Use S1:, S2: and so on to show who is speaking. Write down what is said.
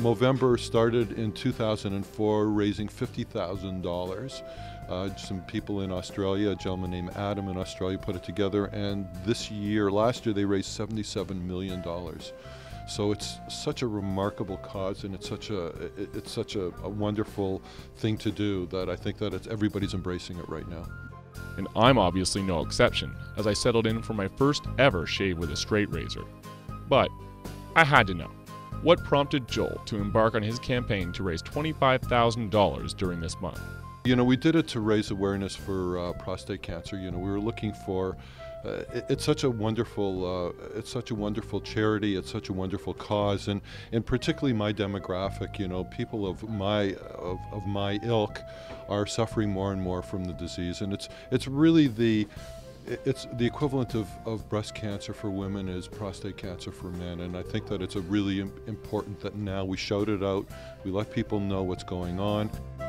S1: Movember started in 2004, raising $50,000. Some people in Australia, a gentleman named Adam in Australia, put it together, and last year they raised $77 million. So it's such a remarkable cause, and it's such a wonderful thing to do that I think that everybody's embracing it right now.
S2: And I'm obviously no exception, as I settled in for my first ever shave with a straight razor. But I had to know, what prompted Joel to embark on his campaign to raise $25,000 during this month?
S1: You know, we did it to raise awareness for prostate cancer. You know, we were looking for, it's such a wonderful charity. It's such a wonderful cause, and particularly my demographic. You know, people of my ilk are suffering more and more from the disease, and it's really the equivalent of breast cancer for women is prostate cancer for men, and I think that it's a really important that now we shout it out, we let people know what's going on.